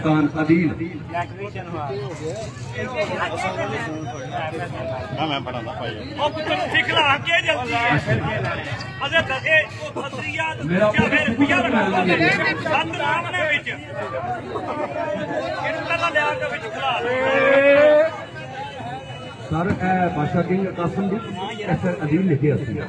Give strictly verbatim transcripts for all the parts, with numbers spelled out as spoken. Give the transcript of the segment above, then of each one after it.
Adeel sir बादशाह king Qasim दी अदील लिखे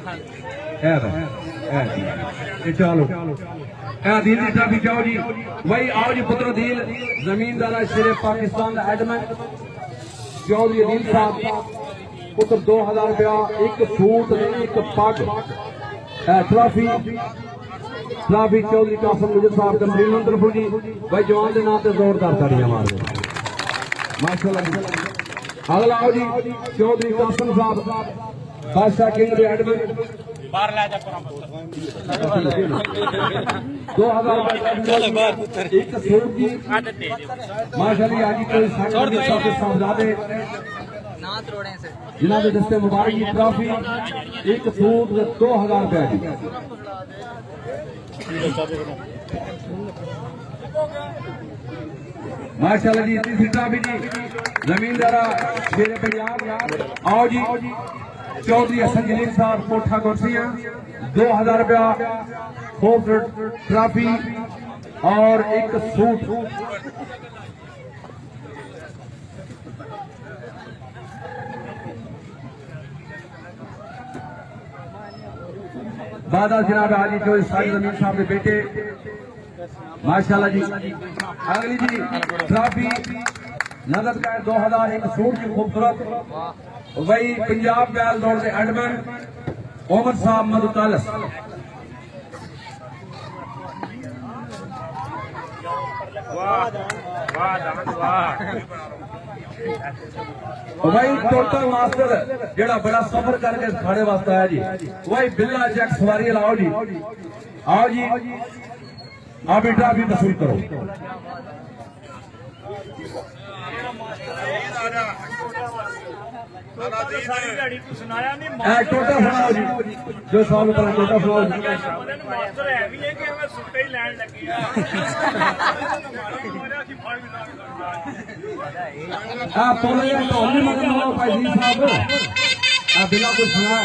चलो अदील की ट्रॉफी जाओ जी वही आओ जी पुत्र अदील जमींदार शेर पाकिस्तान एडमन चौधरी अदील साहब पुत्र दो हजार रुपया एक सूट एक पग ट्रॉफी ट्रॉफी चौधरी कासिम मुजर साहब कमरीन तरफों जी भाई जवान के नाम से जोरदार ताड़ियां मार दो माशाल्लाह। अगला आओ जी चौधरी कासिम साहब बादशाह किंग एडमन दो हजार एक सूट की माशाल्लाह आज कोई साहबजादे जिन्होंने दस्ते मुबारक की ट्रॉफी एक सूट दो हजार रुपया की माशाल्लाह जी तीसरी ट्रॉफी जी जमींदारा शेर पंजाब आओ जी चौधरी हसन जलील साहब कोठा कुर्सियां दो हजार रुपया खूबसूरत ट्रॉफी और एक सूट बादा जनाब हाजी चौधरी साहिब जमीन साहब के बेटे माशाल्लाह जी। अगली जी ट्रॉफी नगद का दो हजार एक सूट की खूबसूरत वही पंजाब बैल दौड़ के एडमन ओमर साहब मधुतालस वही टोटल मास्टर जेड़ा बड़ा सफर करके खाने वास्ते आया जी वही बिल्ला जैक सवारी लाओ जी आओ जी आप बेटा भी वसूल करो टोटा सुनाओ जी जो साल पर टोटा सुनाओ बिना कुछ सुना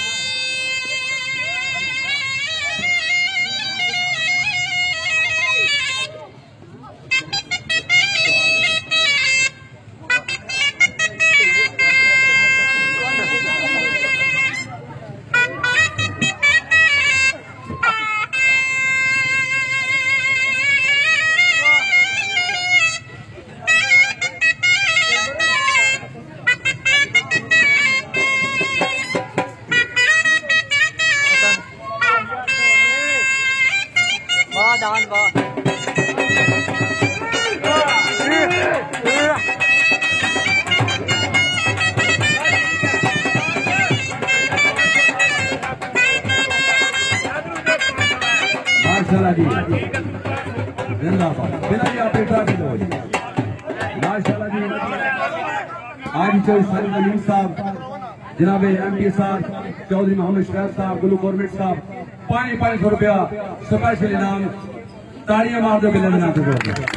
जनाब एम पी साहब चौधरी मोहम्मद शराब साहब गुलू गवर्नमेंट साहब पांच पांच सौ रुपया स्पेशल इनाम तालियां मार दो बिल्ला नाम से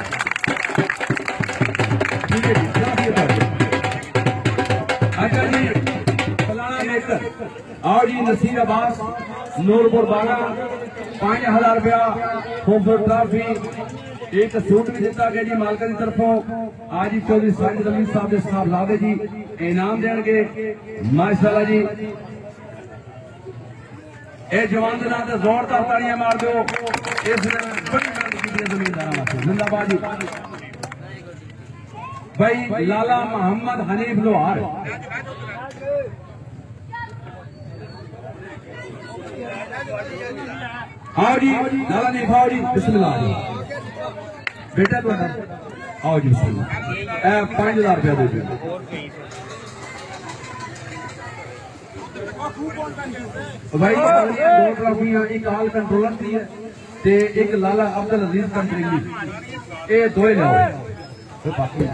ठीक है अच्छा जी फलाना लेकर आओ जी नसीर अब्बास नूरपुर बागा पांच हजार रुपया खूबसूरत ट्रॉफी एक सूट भी दिता गया जी मालका की तरफों आज ही चौधरी साजिद अमीर साहब के साहब लादे जी इनाम देंगे माशाल्लाह जी ए जवान के नाम से जोरदार तालियां मार दो इसने बड़ी मेहनत की है जमींदार जिंदाबाद जी भाई लाला मोहम्मद हनीफ लोहार आओ जी लाला ने आओ जी बिस्मिल्लाह जी बेटा तो आओ जी बिस्मिल्लाह पांच हजार रुपया दे दो भाई दो ट्रॉफियां एक हाल कंट्रोलर की है ते एक लाला अब्दुल अजीज कंट्री ये दो ही लाओ बाकी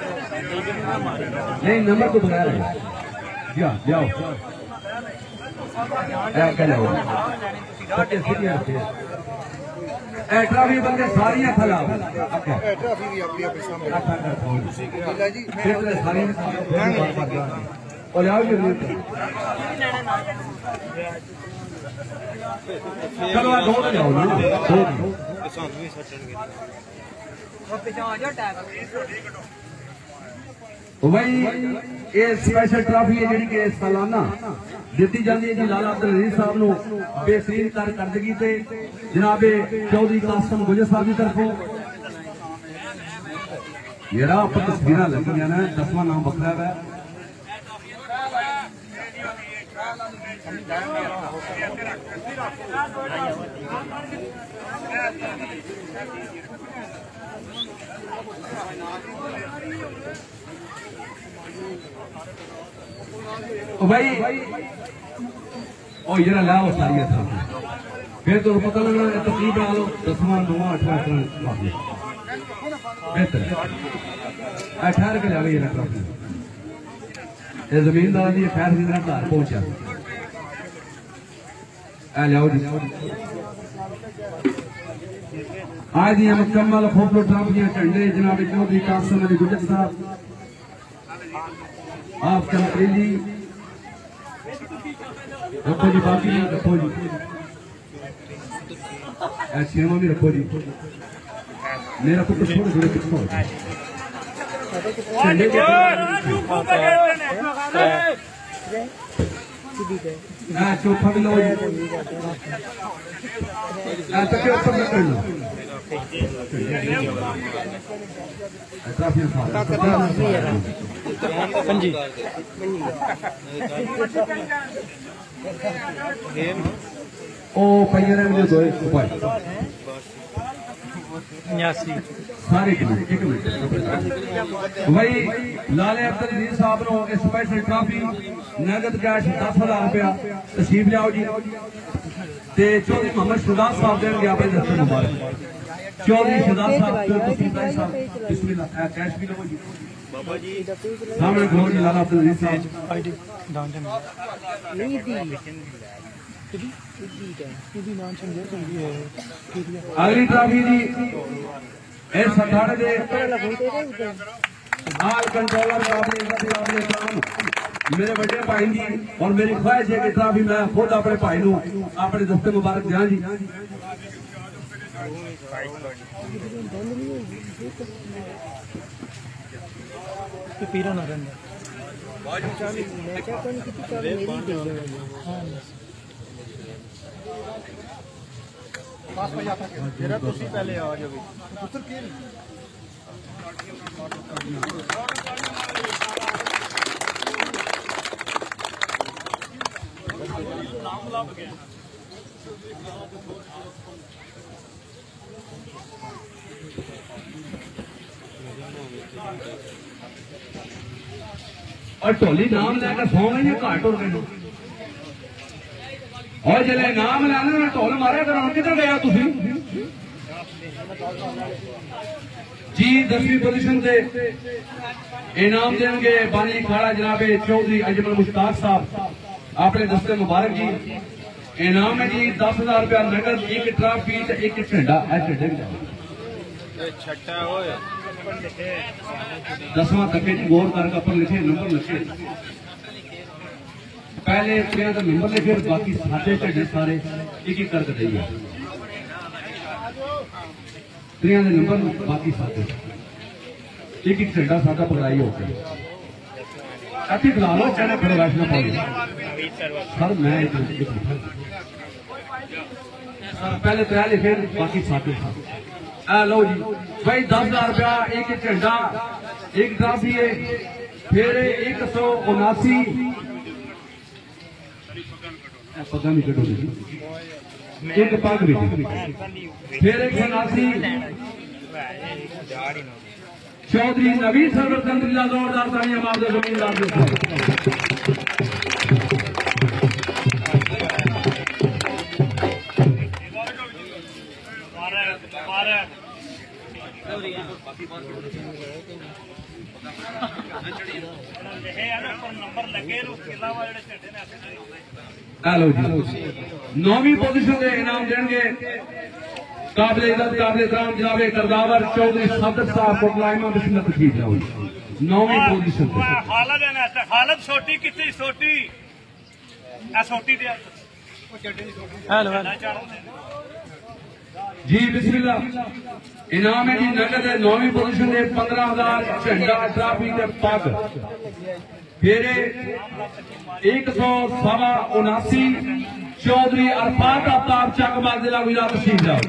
नहीं नंबर तो बगैर है जी हाँ जाओ ट्राफी बंदे सारियां खिलाफ ट्राफी भी अपनी अपनी सामने जी और आओ जी चलो दो तो जाओ ना भाई ये स्पेशल ट्राफी है जी कि सालाना दी जाती है जी लाला अब्दुल अजीज साहब को बेहतरीन कारकर्दगी से जनाबे चौधरी कासिम गुजर साहब की तरफों मेरा आप तस्वीर लगी ना दसवां नाम बखरा है भाई और ये ला वो सारी था फिर तो पता लगना तकलीफ बना लो दसवां नौवां अठवां बेहतर अठारह के जावे ये ट्रॉफी ये जमींदार की खैर की तरह घर पहुंचा लियाओ जी आज दियां मुकम्मल फोटो ट्रॉफियां झंडे जनाब चौधरी कासिम अली गुजर साहब आप चमकीली रखो जी बाकी नहीं रखो जी छेवा भी रखो जी मेरा पुत्र थोड़े थोड़े पिछले चौथा भी लो जी चक्के ऊपर भी कर लो पंजी ओ पहिए ने दो उपाय सारे एक मिनट भाई लाले अब्दुल अजीज साहब नो स्पेशल ट्रॉफी नगद कैश दस हजार रुपया तशरीफ लियाओ जी ते चौधरी मोहम्मद शुजात साहब देंगे अपने दस्ते मुबारक चौधरी शुजात साहब साहब बिस्मिल्लाह कैश भी लो जी बाबा जी सामने खड़ो जी लाला अब्दुल अजीज साहब अगली ट्रॉफी जी इस अखाड़े के हाल कंट्रोलर मेरे बड़े भाई जी और मेरी ख्वाहिश है कि ट्रॉफी मैं खुद अपने भाई को अपने दस्ते मुबारक दिया जी पीरा ना रहना पहले आ जाओ और ढोली नाम लैकर सौ में घाट हो गए और जल्द नाम लैना ढोल मारे करो किधर गया तुसी जी दसवीं पोजीशन से इनाम देंगे बानी खाड़ा जनाबे चौधरी अजमल मुश्ताक साहब अपने दस्ते मुबारक जी इनाम है जी दस हजार रुपया नगद एक ट्रॉफी एक झंडा दसवां तक गौर करके अपन लिखे नंबर लिखे पहले का नंबर लिखे बाकी सादे झंडे सारे एक एक करके देइए त्रिया के नंबर बाकी सादे एक एक झंडा सादा पकड़ाई होकर अति खिला लो चाहे फिर वैष्णो पाओगे सर मैं पहले त्रै लिखे बाकी सादे लो जी भाई दस हजार रुपया एक झंडा एक ट्रॉफी है फिर एक सौ उनासी पता नहीं कटो एक पग भी फिर एक सौ उनासी चौधरी नवीन सरवर कंदरिया जोरदार तालियां मार दो जमींदार नंबर लगे हेलो जी नौवीं पोजीशन के इनाम देंगे काबिल इज्जत काबिल इकराम जनाब करदावर चौधरी सादक साहब को लाइमा बिस्मिल्लाह तशरीफ लाओ नौवीं पोजीशन पे खालद है ना खालद छोटी कितनी छोटी आ छोटी दे हेलो जी बिस्मिल्लाह इनाम है जी नगद है नौवीं पोजीशन के पंद्रह हजार झंडा ट्रॉफी के पग फिर एक सौ सवा उनासी चौधरी अरफात आफ्ताब चकमा जिला गुजरात तशरीफ लाओ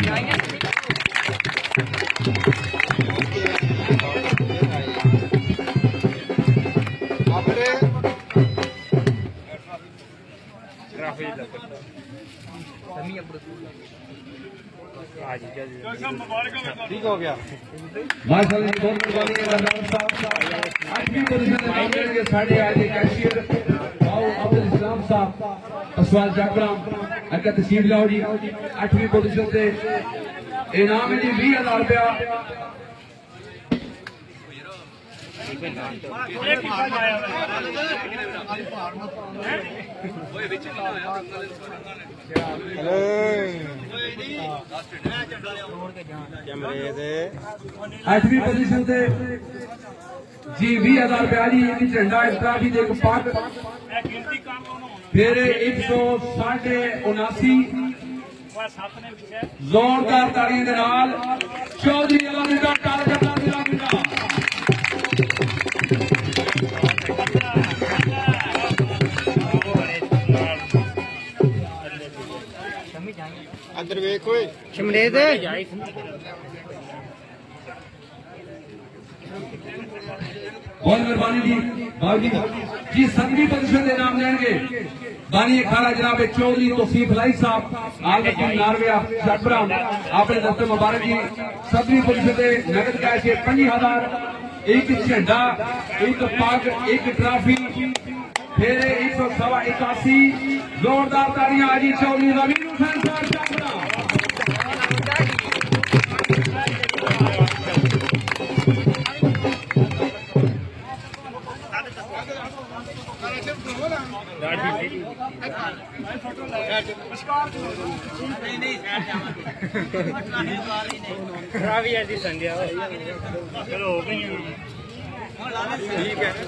ठीक हो गया माशाल्लाह बहुत मेहरबानी है गरदार साहब आठवीं पोजीशन में नाम लेंगे साढ़े आज कैशियर भाऊ अब्दुल इस्लाम साहब असवाल जागराम अगर तशरीफ लाओ जी आठवीं पोजीशन से इनाम है जी बीस हजार रुपया आठवीं पोजीशन से जी बीस हजार रुपया जी एक झंडा एक ट्रॉफी एक पग फिर एक सौ साढ़े उनासी जोरदार तालियों के नाल चौधरी अलामीदा टारगेट अलामीदा अंदर वेखो शमरेद बहुत मेहरबानी जी बाबू जी सतवीं पोजीशन के नाम लेंगे बानी खाना जनाब चौधरी तौसीफ लाई साहब आलमगीर नारविया जटबराम आपने दफ्तर मुबारक जी सतवीं पोजीशन से नगद कैश पच्चीस हजार एक झंडा एक पग एक ट्रॉफी फिर एक सौ सवा इक्यासी जोरदार तालियां आजी चौधरी रमीन हुसैन साहब जटबराम खराबी ऐसी संध्या चलो हो गई ठीक है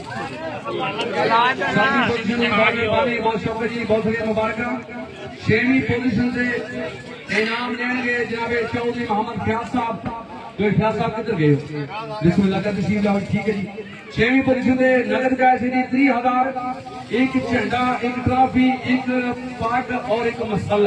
बहुत शुक्रिया जी बहुत शुक्रिया मुबारक छवीं पोजीशन से इनाम लेंगे जनाब चौधरी मोहम्मद फयाज साहब तो फयाज साहब किधर गए बिस्मिल्लाह का तशरीफ लाओ ठीक है जी छवीं पोजीशन से नगद कैश जी तीस हजार एक झंडा एक ट्रॉफी एक पग और एक मसाला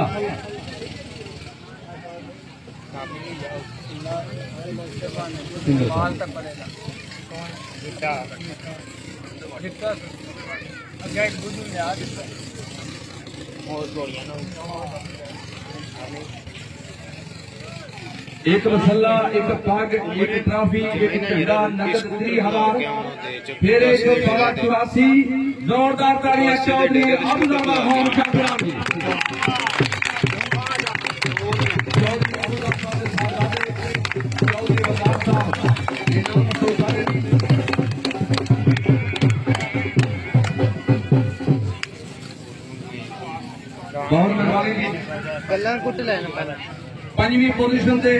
एक मसला एक पग एक ट्रॉफी एक झंडा नगद तीस हजार फिर एक सौ बारह चौरासी जोरदार तालियां चौधरी अब्दुल रहमान जटबराम जी बहुत मेहरबानी जी गल्ला कुट लेना पहले पंजवीं पोजीशन से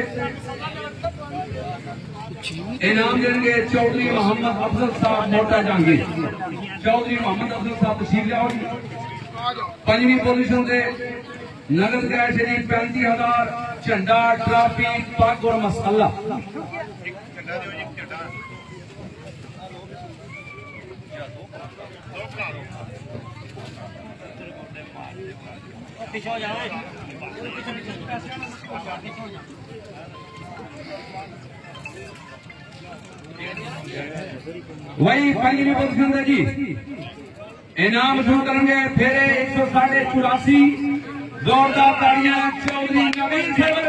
इनाम देंगे चौधरी मोहम्मद अफजल साहब मोटा जहांगीर चौधरी मोहम्मद अफजल साहब तशरीफ लाओ पंजवीं पोजीशन से नगद कैश जी पैंतीस हजार झंडा ट्रॉफी पग और मसाला वही पंजवीं पोजीशन से जी इनाम शुरू करेंगे फिर एक सौ साढ़े चौरासी जोरदार तालियां चौधरी नवीन सेवर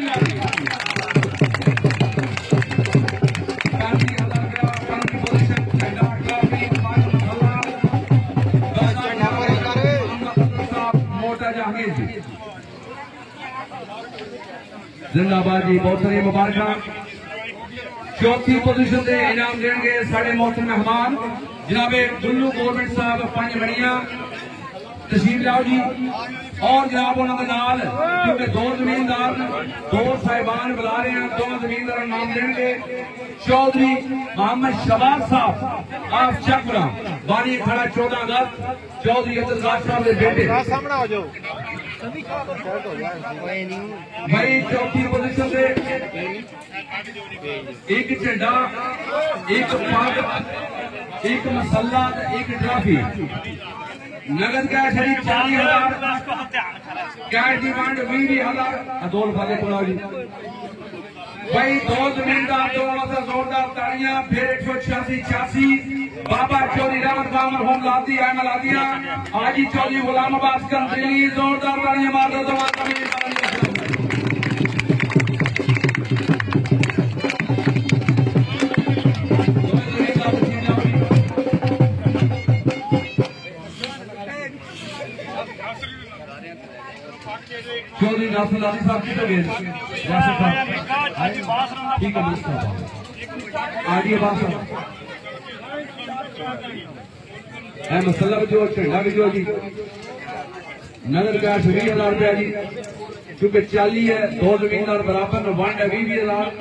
मोटा जहांगीर जी जिंदाबाद जी बहुत सारी मुबारक चौथी पोजीशन से इनाम देंगे साढ़े मौसम मेहमान जनाबे दुल्लू गवर्नमेंट साहब पंज मणिया तशीफ लाओ जी। और जनाब उन्होंने नाल क्योंकि दो जमींदार दो साहिबान बुला रहे हैं, दो जमींदार नाम लेंगे। चौधरी मोहम्मद शबाज साहब आप चकरा बानी खड़ा चौदह अगस्त चौधरी अब्दुल साहब के बेटे सामने आ जाओ भाई। चौथी पोजीशन से एक झंडा, एक पग, एक मसला, एक ट्रॉफी। नगद कैश है चालीस हजार, कैश डिमांड भी हजार। दो लिफाफे खुलाओ जी भाई। दो जमींदार दो वाला जोरदार तालियां। फिर एक सौ छियासी छियासी बाबा चौधरी रहमत बामर होम लाती है मलादिया आजी चौधरी गुलाम अब्बास कंट्री जोरदार तालियां मार दो। चौधरी नासिर अली साहब किधर गए? ठीक है आगे बात है मसला भी जो झंडा भी जो जी। नगर कैश बीस हजार रुपया जी क्योंकि चाली है, दो जमींदार बराबर में वंड है भी बीस हजार।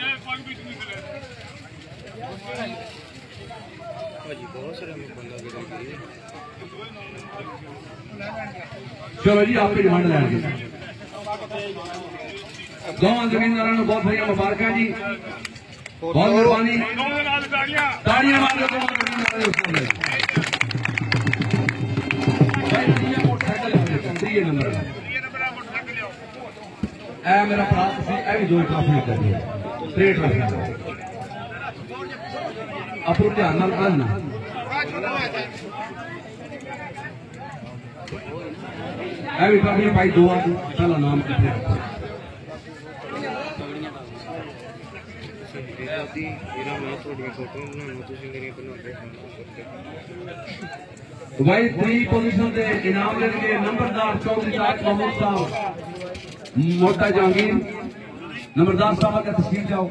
चलो जी आपकी डिमांड लेंगे। दोनों जमींदारों को बहुत सारी मुबारक जी, बहुत मेहरबानी। ताड़ियां मार दो मोटरसाइकिल नंबर ए मेरा प्राप्त भी दो ट्रॉफी कर दिया त्रे ट्रॉफी अपने ध्यान नाल करना। भी ट्रॉफी भाई दो पहला नाम भाई थ्री पोजीशन से इनाम लेंगे नंबरदार चौधरी ताज महमूद साहब मोटा जहांगीर। नंबरदार साहब का तस्वीर जाओ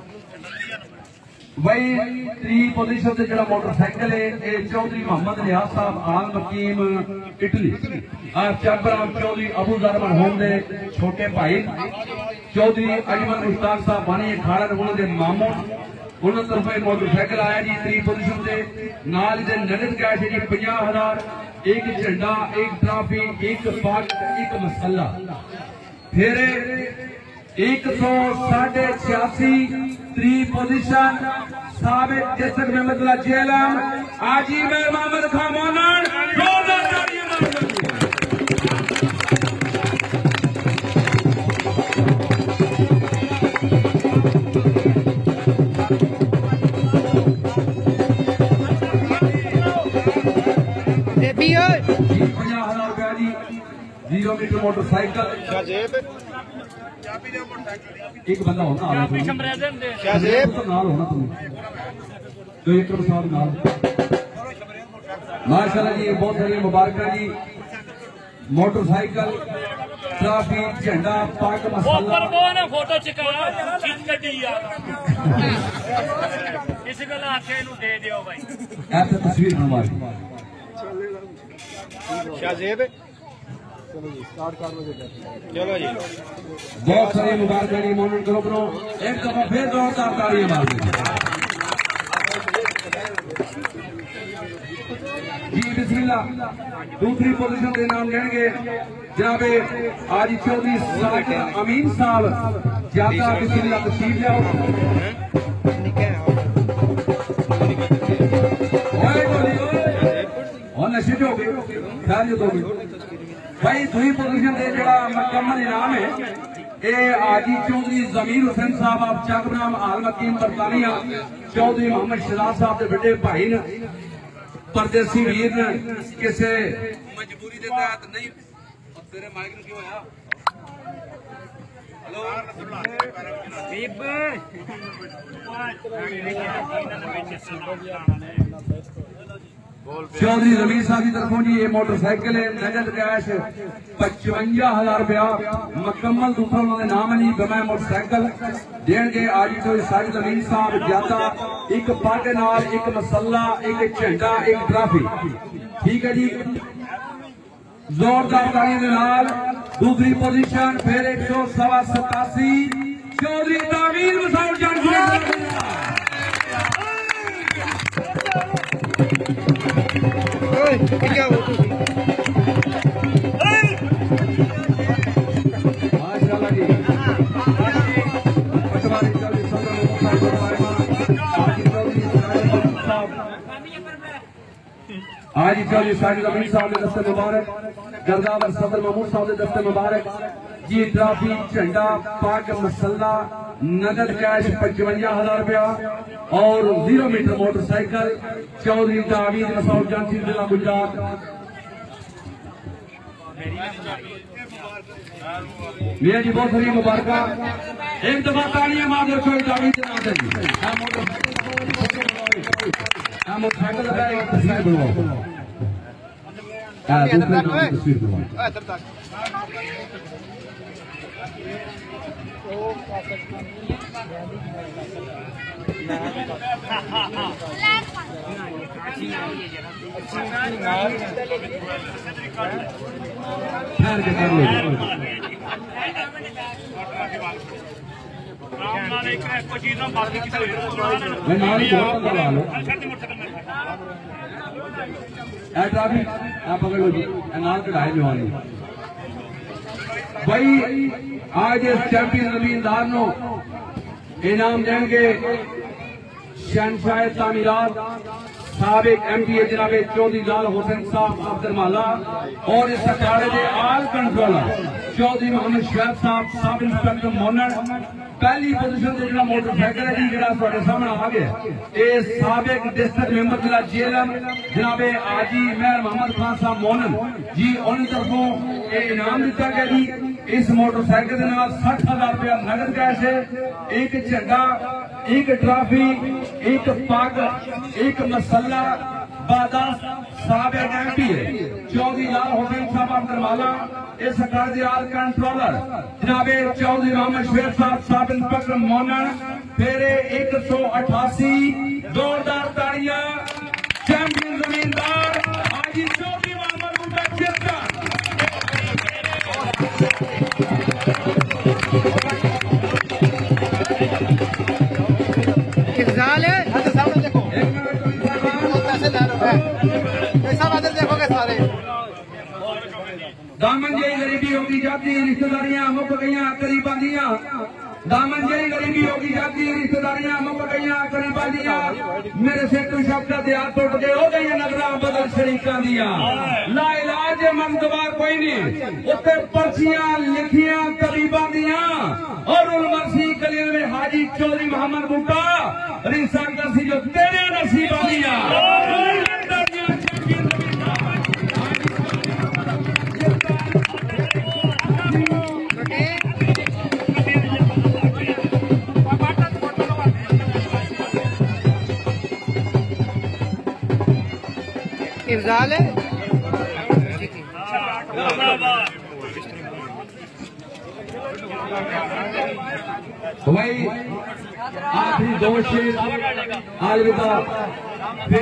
भाई। थ्री पोजीशन से जरा मोटरसाइकिल है ये चौधरी मोहम्मद नियाज साहब आल मकीम इटली। चकबराम चौधरी अबू जरमन होम दे छोटे भाई चौधरी अजमल मुश्ताक साहब बानी अखाड़ा उन्होंने मामू उन्होंने तरफ मोटरसाइकिल आया जी। थ्री पोजीशन से नाल दे नगद कैश है जी पचास हजार, एक झंडा, एक ट्रॉफी, एक पग, एक मसला। फिर एक सौ साढ़े छियासी थ्री पोजीशन साबित जसक मेहमदुल्ला जेलम आजी में मोहम्मद खान मोनन। पचास हजार रुपया जी। जीरो मीटर मोटरसाइकिल एक बंदा होना होना तुम्हें तो एक नाल माशाल्लाह जी। बहुत सारी मुबारक जी। मोटरसाइकिल, ट्रॉफी, झंडा, पग, मसला। फोटो इस गल आखे दे दियो भाई ऐसे तस्वीर हमारी शाहजेब। चलो जी स्टार्ट कर लो। चलो जी बहुत सारी मुबारक जी। मोनन करो करो एक दफा फिर जोरदार तालियां मार जी। बिस्मिल्लाह। दूसरी पोजीशन के नाम लेंगे जनाबे आजी चौधरी साकिर अमीन साहब ज्यादा। बिस्मिल्लाह तशरीफ लाओ। और नशे हो गए खैरियत हो गई भाई। दुई पोजीशन से जरा मुकम्मल इनाम है ये आजी चौधरी जमीर हुसैन साहब आप चकबराम आल मकीम बरतानिया चौधरी मोहम्मद शहजाद साहब के बड़े भाई ने परदेसी वीर ने किसी मजबूरी के तहत नहीं तेरे माइक क्यों होया चौधरी रमीर साहब की तरफों जी ये मोटरसाइकिल है नगद कैश पचवंजा हजार रुपया मुकम्मल दूसरा उन्होंने नाम नहीं बमै मोटरसाइकिल देंगे आज तो सारी जमीन साहब ज्यादा एक पग नाल एक मसला एक झंडा एक ट्रॉफी। ठीक है जी। जोरदार तालियों के नाल दूसरी पोजीशन फिर एक सौ सवा सतासी चौधरी तामीर मसाउद जान क्या हो माशाल्लाह जी पटवारी चौधरी सदर हाजी चौधरी साजिद अमीन साहब के दस्ते मुबारक गर्दावर सदर महमूद साहब के दस्ते मुबारक जी ट्रॉफी झंडा पाक मसल्ला नगद कैश पचवंजा हजार रुपया और जीरो मीटर मोटरसाइकिल चौधरी तावीज मसाउद जांची जिला गुजरात। मियाँ जी बहुत सारी मुबारक एक दफा तालियां मार दो चौधरी तावीज के नाम से मोटरसाइकिल का एक तस्वीर बनवाओ दूसरे नाम की तस्वीर बनवाओ ठहर के कर लो मैं नाल ही बहुत लगा लो ट्रॉफी आप पकड़ लो जी नाल कढ़ाई जवानी भाई आज इस चैंपियन जमींदार नो इनाम देंगे शहनशाह तामीरात साबिक एम पी ए जनाब चौधरी लाल हुसैन साहब अब्दुलमाला और इस अखाड़े के आल कंट्रोलर चौधरी मोहम्मद शैब साहब सब इंस्पेक्टर मोनन पहली पोजीशन से जो मोटरसाइकिल है जी जो सामने आ गया ये साबिक डिस्ट्रिक्ट मेंबर जिला जेएलएम जनाब आजी मेहर मोहम्मद खान साहब मोनन जी उन तरफों ये इनाम दिता गया जी इस मोटरसाइकिल के नाल साठ हजार रुपया नगद कैश है एक झंडा एक ट्रॉफी एक पग एक मसल्ला बादा साबिक M P A Chaudhary Lal Hussain साहब अब्दुलमाला इस सरकार के आल कंट्रोलर जनाबे चौधरी मोहम्मद शेर साहब सब इंस्पेक्टर मोनन फिर एक सौ अठासी जोरदार ताड़ियां चैंपियन जमींदार हाजी चौधरी मोहम्मद मुंडा चिरका इफ्जाल है सामने देखो पैसे ला लो पैसा वादे देखोगे सारे दामन जी गरीबी होगी जाती रिश्तेदारियां मुक गईयां करीबा दियां दामन जी गरीबी होगी जाती रिश्तेदारियां मुक गईयां करीबा दियां मेरे से तू शब्द दिया टुट गए हो गई नगरा बदल शरीका दियां ला इलाज मन दवा कोई नहीं उत्ते पर्चियां लिखियां करीबा दियां और उन मर्सी कलील में हाजी चौधरी मोहम्मद बूटा रिसा करसी जो तेरे नसीबा दियां इफ्जाल है भाई आखिरी दो शेर अलविदा फिर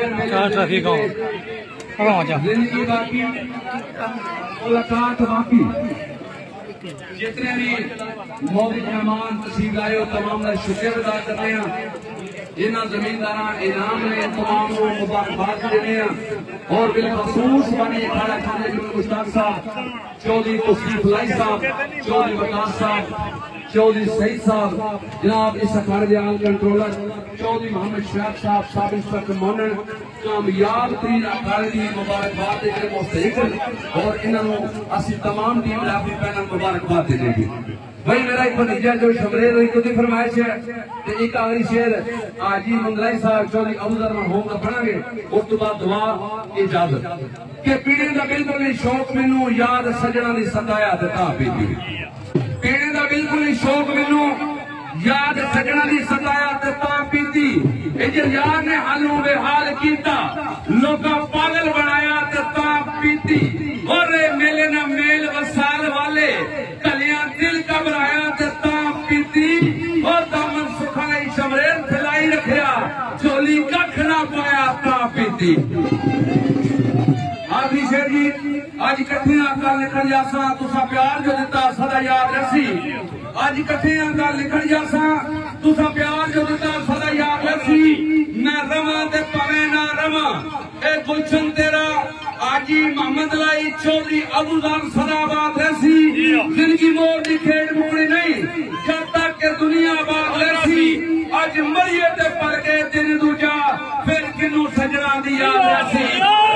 जिंदगी बाकी मुलाकात बाकी जितने भी मौके मेहमान तशरीफ लाए हो तमाम का शुक्रिया अदा करते हैं इन्होंने जमींदार इनाम ने तमाम को मुबारकबाद देने और बिलखसूस बने खाना खाने के मुश्ताक साहब चौधरी तौसीफ लाई साहब चौधरी वकास साहब चौधरी सईद साहब जनाब इस अखाड़े के आल कंट्रोलर चौधरी मोहम्मद शैब साहब सब इंस्पेक्टर मोनन कामयाब तरीन अखाड़े की मुबारकबाद देने मुस्तहिक और इन्होंने असि तमाम टीम लाफी पैनल मुबारकबाद देने भाई मेरा एक भतीजा जो शमरेर हुई खुद फरमाइश है तो एक आखिरी शेर आजी मंगलाई साहब चौधरी अबूदर मरहूम का पढ़ांगे उस तो बाद दुआ इजाजत के पीने का बिल्कुल नहीं शौक मैनू याद सजना की सताया ता पीती पीने का बिल्कुल नहीं शौक मैनू याद सजना की सताया ता पीती यार ने हालू बेहाल किया लोग पागल बनाया ता पीती और मेले न मेल वसाल वाले कलियां दिल घबराया ता पीती और दामन सुखाई शमरेर फैलाई रखिया चोली कख ना पाया ता पीती आखिरी शेर जी आज इकट्ठे लिखण जासा तुसा प्यार जो दिता सदा याद रसी अज इकट्ठे गल लिखण जासा तुसा प्यार जो दिता सदा याद रसी मैं रवा ते पवे ना रवा ए गुलशन तेरा आजी मोहम्मद लाई चौधरी अबूजान सदाबाद रसी जिंदगी मोर दी खेड मुकनी नहीं जब तक के दुनिया बात रसी अज मरिए ते पर के दिन दूजा फिर किनू सजना दी याद रसी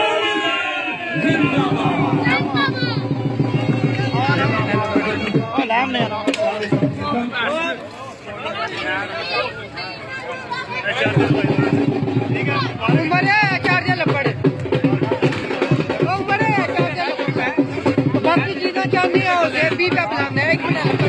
बाकी चीजें चाहती है उसे भी का प्लान है एक मिनट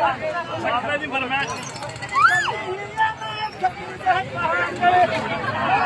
साहब ने फरमाया